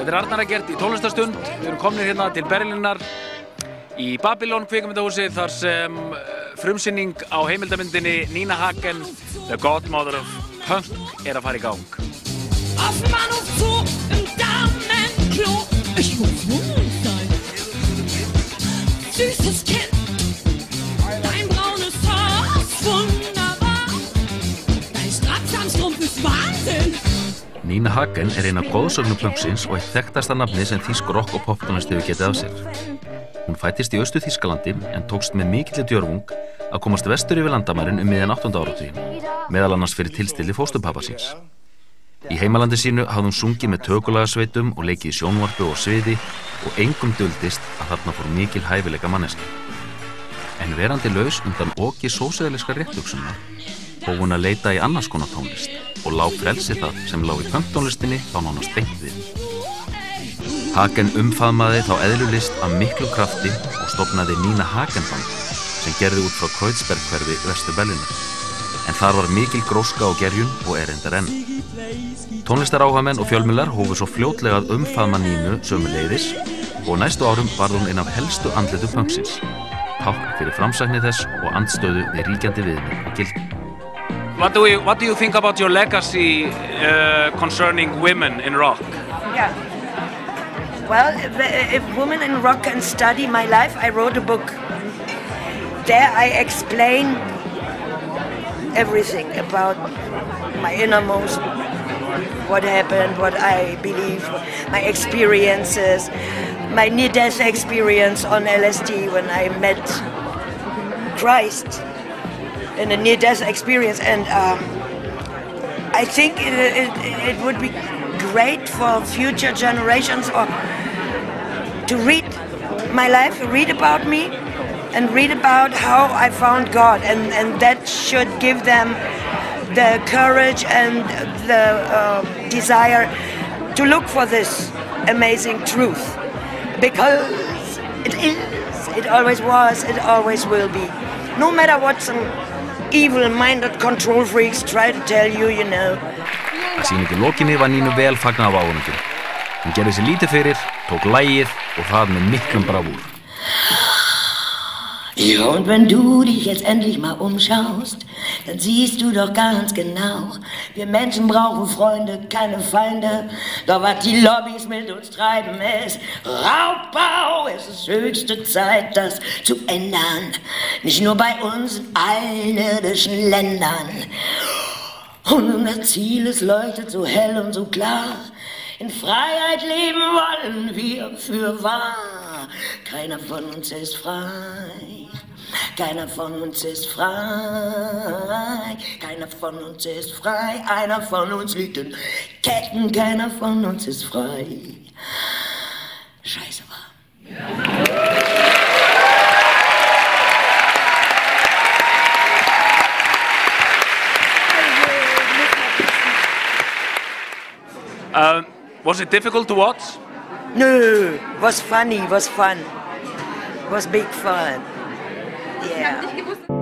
Þetta Arnar Eggert í tónlistarstund. Við erum komnir hérna til Berlínar í Babylon kvikmyndahúsi þar sem frumsýning á heimildamyndinni Nina Hagen, The Godmother of Punk að fara í gang. Süßes Kind, dein braunes Haar ist wunderbar, dein Stratzamstrumpf ist Wahnsinn. Nina Hagen ein af goðsögnum punksins og eitt þekktasta nafni sem þýsk rock og poptónlist hefur getið af sér. Hún fæddist í Austur-Þýskalandi en tókst með mikilli djörfung að komast vestur yfir landamærin miðjan 8. áratuginn, meðal annars fyrir tilstilli fósturpabba síns. Í heimalandi sínu hafði hún sungið með tökulagasveitum og leikið í sjónvarpi og sviði og engum duldist að þarna fór mikil hæfileika manneskja. En verandi laus undan oki sósíalíska rétthugsunar hóf hún að leita í annars konar tónlist og lá frelsi það sem lá í punktónlistinni þá nánast beint við. Hagen umfaðmaði þá eðlulist af miklum krafti og stofnaði Nina Hagen band sem gerði út frá Kreuzberg-hverfi vestur Berlínar. En þar var mikil gróska og gerjun og reyndar enn. Tónlistaráhugamenn og fjölmiðlar hófu svo fljótlega að umfaðma Nínu sömuleiðis og næstu árum varð hún ein af helstu andlitum punksins, tákn fyrir framsækni þess og andstöðu við ríkjandi viðmið og gildi. What do you think about your legacy concerning women in rock? Yeah. Well, if women in rock can study my life, I wrote a book. There I explain everything about my innermost, what happened, what I believe, my experiences, my near-death experience on LSD when I met Christ in a near-death experience. And I think it would be great for future generations to read my life, read about me, and read about how I found God, and that should give them the courage and the desire to look for this amazing truth, because it is, it always was, it always will be. No matter what some evil-minded control freaks try to tell you, you know. Að sýningu lokinni var Nínu vel fagnað af áhorfendum. Hún gerði sér lítið fyrir, tók lagið og það með miklum bravúr. Ja, und wenn du dich jetzt endlich mal umschaust, dann siehst du doch ganz genau, wir Menschen brauchen Freunde, keine Feinde. Doch was die Lobbys mit uns treiben ist Raubbau. Es ist höchste Zeit, das zu ändern. Nicht nur bei uns in allen irdischen Ländern. Und unser Ziel, es leuchtet so hell und so klar. In Freiheit leben wollen wir fürwahr. Keiner von uns ist frei. Keiner von uns ist frei. Keiner von uns ist frei. Einer von uns liegt in Ketten. Keiner von uns ist frei. Scheiße war. Was it difficult to watch? No, was funny, was fun. Was big fun. Yeah.